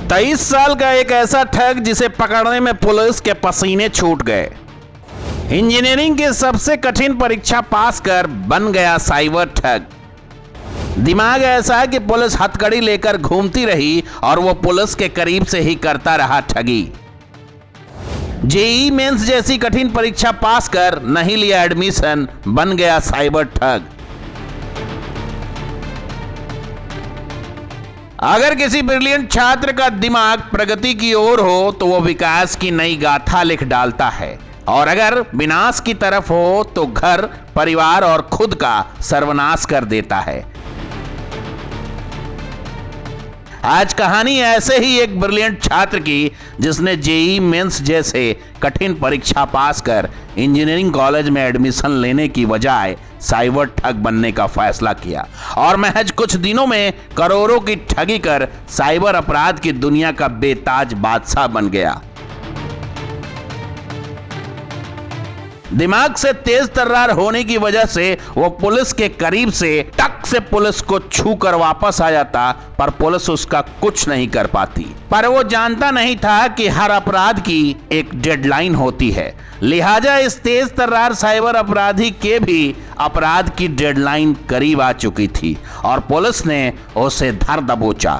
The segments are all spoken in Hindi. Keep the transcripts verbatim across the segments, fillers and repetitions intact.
तेईस साल का एक ऐसा ठग जिसे पकड़ने में पुलिस के पसीने छूट गए। इंजीनियरिंग की सबसे कठिन परीक्षा पास कर बन गया साइबर ठग। दिमाग ऐसा है कि पुलिस हथकड़ी लेकर घूमती रही और वो पुलिस के करीब से ही करता रहा ठगी। जेईई मेंस जैसी कठिन परीक्षा पास कर नहीं लिया एडमिशन, बन गया साइबर ठग। अगर किसी ब्रिलियंट छात्र का दिमाग प्रगति की ओर हो तो वो विकास की नई गाथा लिख डालता है, और अगर विनाश की तरफ हो तो घर, परिवार और खुद का सर्वनाश कर देता है। आज कहानी ऐसे ही एक ब्रिलियंट छात्र की जिसने जेईई मेंस जैसे कठिन परीक्षा पास कर इंजीनियरिंग कॉलेज में एडमिशन लेने की बजाय साइबर ठग बनने का फैसला किया और महज कुछ दिनों में करोड़ों की ठगी कर साइबर अपराध की दुनिया का बेताज बादशाह बन गया। दिमाग से तेज तर्रार होने की वजह से वो पुलिस के करीब से टक से पुलिस को छू कर वापस आ जाता, पर पुलिस उसका कुछ नहीं कर पाती। पर वो जानता नहीं था कि हर अपराध की एक डेडलाइन होती है, लिहाजा इस तेज तर्रार साइबर अपराधी के भी अपराध की डेडलाइन करीब आ चुकी थी और पुलिस ने उसे धर दबोचा।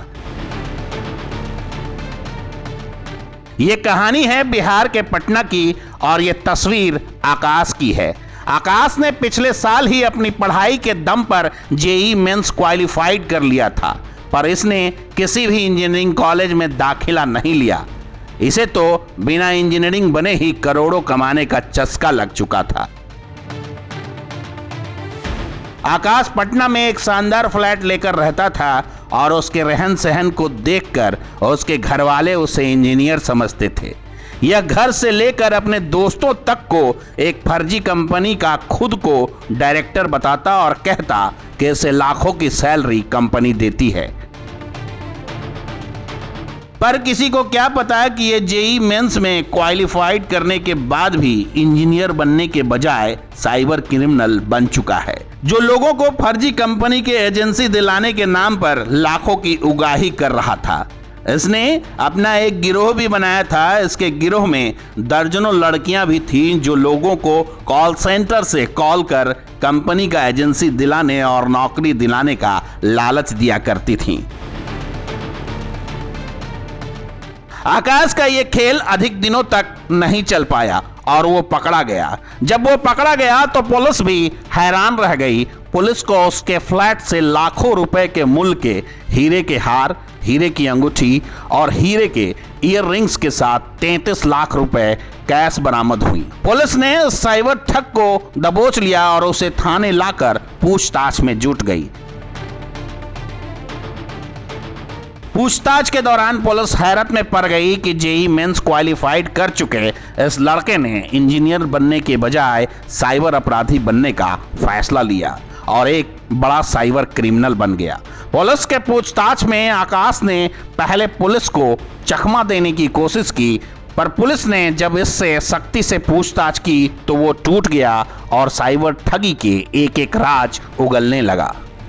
ये कहानी है बिहार के पटना की और ये तस्वीर आकाश की है। आकाश ने पिछले साल ही अपनी पढ़ाई के दम पर जेईई मेंस क्वालिफाइड कर लिया था, पर इसने किसी भी इंजीनियरिंग कॉलेज में दाखिला नहीं लिया। इसे तो बिना इंजीनियरिंग बने ही करोड़ों कमाने का चस्का लग चुका था। आकाश पटना में एक शानदार फ्लैट लेकर रहता था और उसके रहन सहन को देखकर उसके घर वाले उसे इंजीनियर समझते थे। यह घर से लेकर अपने दोस्तों तक को एक फर्जी कंपनी का खुद को डायरेक्टर बताता और कहता कि इसे लाखों की सैलरी कंपनी देती है। पर किसी को क्या पता कि ये जेईई मेंस में क्वालिफाइड करने के बाद भी इंजीनियर बनने के बजाय साइबर क्रिमिनल बन चुका है, जो लोगों को फर्जी कंपनी के एजेंसी दिलाने के नाम पर लाखों की उगाही कर रहा था। इसने अपना एक गिरोह भी बनाया था। इसके गिरोह में दर्जनों लड़कियां भी थीं जो लोगों को कॉल सेंटर से कॉल कर कंपनी का एजेंसी दिलाने और नौकरी दिलाने का लालच दिया करती थीं। आकाश का ये खेल अधिक दिनों तक नहीं चल पाया और वो पकड़ा गया। जब वो पकड़ा गया तो पुलिस भी हैरान रह गई। पुलिस को उसके फ्लैट से लाखों रुपए के मूल्य के हीरे के हार, हीरे की अंगूठी और हीरे के ईयर रिंग्स के साथ तैंतीस लाख रुपए कैश बरामद हुई। पुलिस ने साइबर ठग को दबोच लिया और उसे थाने लाकर पूछताछ में जुट गई। पूछताछ के दौरान पुलिस हैरत में पड़ गई कि जेईई मेंस क्वालिफाइड कर चुके इस लड़के ने इंजीनियर बनने के बजाय साइबर अपराधी बनने का फैसला लिया और एक बड़ा साइबर क्रिमिनल बन गया। पुलिस के पूछताछ में आकाश ने पहले पुलिस को चकमा देने की कोशिश की, पर पुलिस ने जब इससे सख्ती से पूछताछ की तो वो टूट गया और साइबर ठगी के एक एक राज उगलने लगा।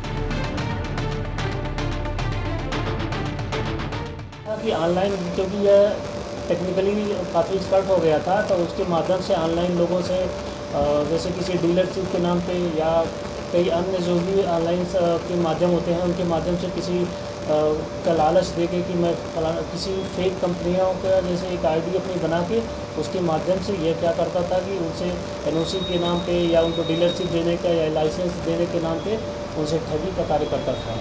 कि ऑनलाइन, क्योंकि यह टेक्निकली काफ़ी एक्सपर्ट हो गया था, तो उसके माध्यम से ऑनलाइन लोगों से जैसे किसी डीलरशिप के नाम पे या कई अन्य जो भी ऑनलाइन के माध्यम होते हैं उनके माध्यम से किसी का लालच देके कि मैं किसी फेक कंपनियों का जैसे एक आईडी अपनी बना के उसके माध्यम से यह क्या करता था कि उनसे एनओसी के नाम पे या उनको डीलरशिप देने का या लाइसेंस देने के नाम पे उनसे ठगी का कार्य करता था।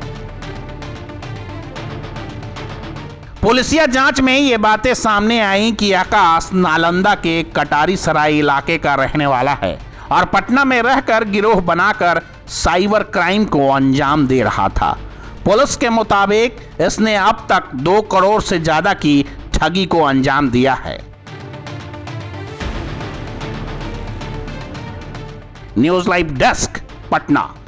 पुलिसिया जांच में ये बातें सामने आई कि आकाश नालंदा के कटारी सराय इलाके का रहने वाला है और पटना में रहकर गिरोह बनाकर साइबर क्राइम को अंजाम दे रहा था। पुलिस के मुताबिक इसने अब तक दो करोड़ से ज्यादा की ठगी को अंजाम दिया है। News live desk, Patna.